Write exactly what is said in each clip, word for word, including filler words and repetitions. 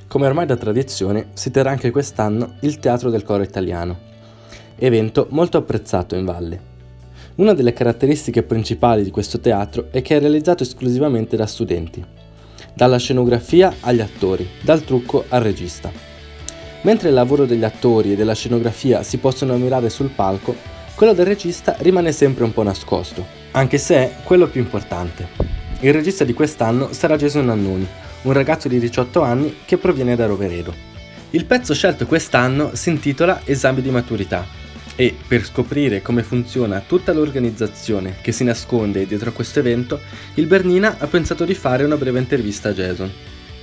Come ormai da tradizione, si terrà anche quest'anno il Teatro del Coro Italiano, evento molto apprezzato in valle. Una delle caratteristiche principali di questo teatro è che è realizzato esclusivamente da studenti, dalla scenografia agli attori, dal trucco al regista. Mentre il lavoro degli attori e della scenografia si possono ammirare sul palco, quello del regista rimane sempre un po' nascosto, anche se è quello più importante. Il regista di quest'anno sarà Jason Nannuni, un ragazzo di diciotto anni che proviene da Roveredo. Il pezzo scelto quest'anno si intitola Esami di maturità e, per scoprire come funziona tutta l'organizzazione che si nasconde dietro a questo evento, il Bernina ha pensato di fare una breve intervista a Jason.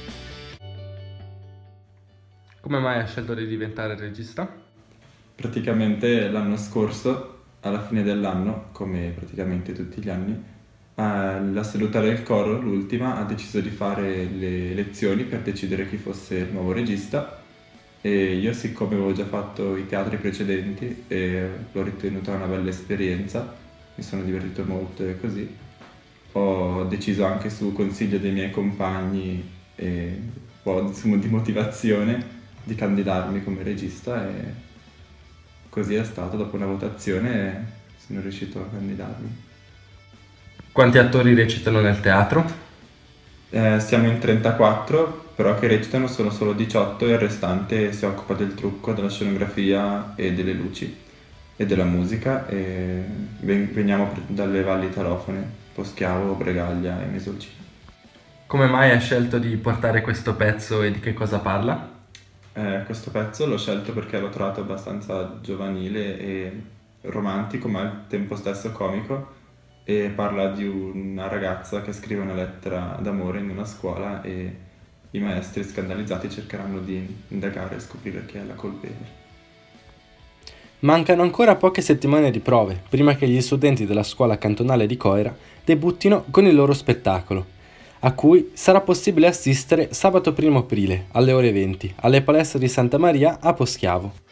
Come mai hai scelto di diventare regista? Praticamente l'anno scorso, alla fine dell'anno, come praticamente tutti gli anni, la seduta del coro, l'ultima, ha deciso di fare le lezioni per decidere chi fosse il nuovo regista e io, siccome avevo già fatto i teatri precedenti e l'ho ritenuta una bella esperienza, mi sono divertito molto e così, ho deciso anche su consiglio dei miei compagni e un po' di motivazione di candidarmi come regista e così è stato. Dopo una votazione sono riuscito a candidarmi. Quanti attori recitano nel teatro? Eh, siamo in trentaquattro, però che recitano sono solo diciotto e il restante si occupa del trucco, della scenografia e delle luci e della musica e veniamo dalle valli italofone, Poschiavo, Bregaglia e Mesolcino. Come mai hai scelto di portare questo pezzo e di che cosa parla? Eh, questo pezzo l'ho scelto perché l'ho trovato abbastanza giovanile e romantico, ma al tempo stesso comico, e parla di una ragazza che scrive una lettera d'amore in una scuola e i maestri scandalizzati cercheranno di indagare e scoprire chi è la colpevole. Mancano ancora poche settimane di prove prima che gli studenti della scuola cantonale di Coira debuttino con il loro spettacolo, a cui sarà possibile assistere sabato primo aprile alle ore venti alle palestre di Santa Maria a Poschiavo.